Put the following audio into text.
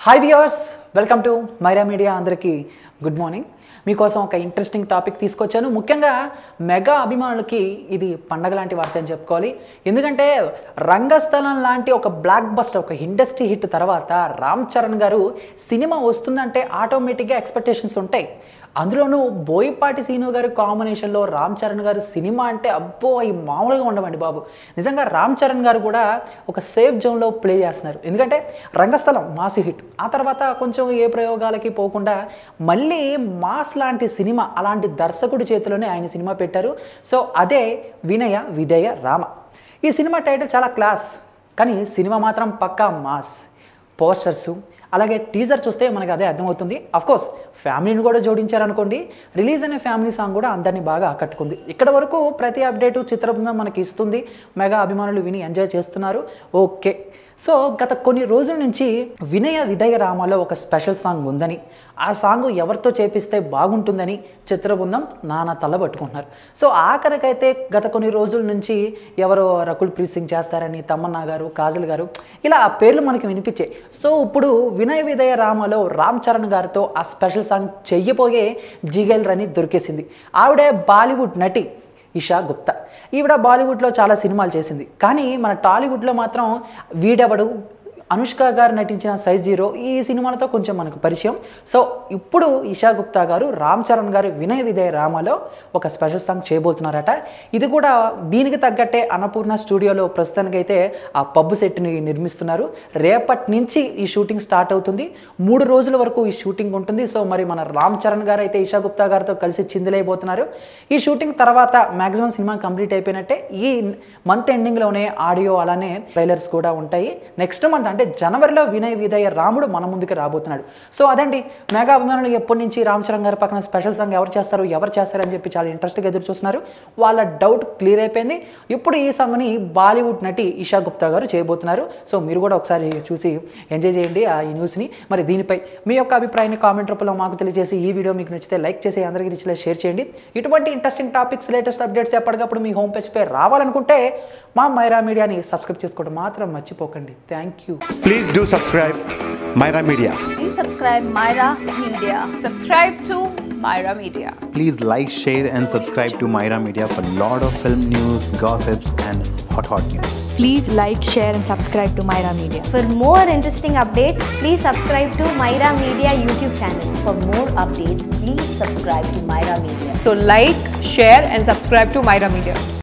Hi viewers, welcome to Myra media. అందరికీ good morning. మీకోసం ఒక ఇంట్రెస్టింగ్ టాపిక్ తీసుకొచ్చాను. ముఖ్యంగా మెగా అభిమానులకి ఇది పండగ లాంటి వార్త అని చెప్పుకోవాలి. ఎందుకంటే రంగస్థలం లాంటి ఒక బ్లాక్ బస్టర్, ఒక ఇండస్ట్రీ హిట్ తర్వాత రామ్ చరణ్ గారు సినిమా వస్తుందంటే ఆటోమేటిక్గా ఎక్స్పెక్టేషన్స్ ఉంటాయి. అందులోనూ బోయపాటి సీను గారు కాంబినేషన్లో రామ్ చరణ్ గారు సినిమా అంటే అబ్బో అవి మామూలుగా ఉండవండి బాబు. నిజంగా రామ్ చరణ్ గారు కూడా ఒక సేఫ్ జోన్లో ప్లే చేస్తున్నారు. ఎందుకంటే రంగస్థలం మాస్ హిట్, ఆ తర్వాత కొంచెం ఏ ప్రయోగాలకి పోకుండా మళ్ళీ మాస్ లాంటి సినిమా, అలాంటి దర్శకుడి చేతిలోనే ఆయన సినిమా పెట్టారు. సో అదే వినయ విధేయ రామ. ఈ సినిమా టైటిల్ చాలా క్లాస్, కానీ సినిమా మాత్రం పక్కా మాస్. పోస్టర్సు అలాగే టీజర్ చూస్తే మనకు అదే అర్థమవుతుంది. అఫ్కోర్స్ ఫ్యామిలీని కూడా జోడించారనుకోండి. రిలీజ్ అనే ఫ్యామిలీ సాంగ్ కూడా అందరినీ బాగా ఆకట్టుకుంది. ఇక్కడ వరకు ప్రతి అప్డేటు చిత్రబృందం మనకి ఇస్తుంది. మెగా అభిమానులు విని ఎంజాయ్ చేస్తున్నారు. ఓకే. సో గత కొన్ని రోజుల నుంచి వినయ విధేయ రామలో ఒక స్పెషల్ సాంగ్ ఉందని, ఆ సాంగ్ ఎవరితో చేపిస్తే బాగుంటుందని చిత్రబృందం నానా తల్లబట్టుకుంటున్నారు. సో ఆఖరికైతే గత కొన్ని రోజుల నుంచి ఎవరో రకుల్ ప్రీత్ సింగ్ చేస్తారని, తమన్నా గారు, కాజల్ గారు, ఇలా ఆ పేర్లు మనకి వినిపించాయి. సో ఇప్పుడు వినయ విధేయ రామలో రామ్ చరణ్ గారితో ఆ స్పెషల్ సాంగ్ చెయ్యబోయే జిగేల్ రని దొరికేసింది. ఆవిడే బాలీవుడ్ నటి ఇషా గుప్తా. ఈవిడ బాలీవుడ్లో చాలా సినిమాలు చేసింది, కానీ మన టాలీవుడ్లో మాత్రం వీడెవడు, అనుష్క గారు నటించిన సైజ్ 0 ఈ సినిమాలతో కొంచెం మనకు పరిచయం. సో ఇప్పుడు ఇషా గుప్తా గారు రామ్ చరణ్ గారు వినయ విధేయ రామలో ఒక స్పెషల్ సాంగ్ చేయబోతున్నారట. ఇది కూడా దీనికి తగ్గట్టే అన్నపూర్ణ స్టూడియోలో ప్రస్తుతానికైతే ఆ పబ్ సెట్ని నిర్మిస్తున్నారు. రేపటి నుంచి ఈ షూటింగ్ స్టార్ట్ అవుతుంది. 3 రోజుల వరకు ఈ షూటింగ్ ఉంటుంది. సో మరి మన రామ్ చరణ్ గారు అయితే ఇషా గుప్తా గారితో కలిసి చిందులైపోతున్నారు. ఈ షూటింగ్ తర్వాత మ్యాక్సిమం సినిమా కంప్లీట్ అయిపోయినట్టే. ఈ మంత్ ఎండింగ్లోనే ఆడియో అలానే ట్రైలర్స్ కూడా ఉంటాయి. నెక్స్ట్ మంత్ అంటే జనవరిలో వినయ విధేయ రాముడు మన ముందుకు రాబోతున్నాడు. సో అదండి, మెగా అభిమానులు ఎప్పటి నుంచి రామ్ చరణ్ గారి పక్కన స్పెషల్ సాంగ్ ఎవరు చేస్తారు అని చెప్పి చాలా ఇంట్రెస్ట్గా ఎదురు చూస్తున్నారు. వాళ్ళ డౌట్ క్లియర్ అయిపోయింది. ఇప్పుడు ఈ సాంగ్ని బాలీవుడ్ నటి ఇషా గుప్తా గారు చేయబోతున్నారు. సో మీరు కూడా ఒకసారి చూసి ఎంజాయ్ చేయండి ఈ న్యూస్ని. మరి దీనిపై మీ యొక్క అభిప్రాయాన్ని కామెంట్ రూపంలో మాకు తెలియజేసి, ఈ వీడియో మీకు నచ్చితే లైక్ చేసి అందరికీ నచ్చితే షేర్ చేయండి. ఇటువంటి ఇంట్రెస్టింగ్ టాపిక్స్, లేటెస్ట్ అప్డేట్స్ ఎప్పటికప్పుడు మీ హోమ్ పేజ్పై రావాలనుకుంటే మా మైరా మీడియాని సబ్స్క్రైబ్ చేసుకోవడం మాత్రం మర్చిపోకండి. Thank you. Please do subscribe Myra Media. Please subscribe Myra Media. Subscribe to Myra Media. Please like, share and subscribe to Myra Media for lot of film news, gossips and hot news. Please like, share and subscribe to Myra Media. For more interesting updates, please subscribe to Myra Media YouTube channel. For more updates, please subscribe to Myra Media. So like, share and subscribe to Myra Media.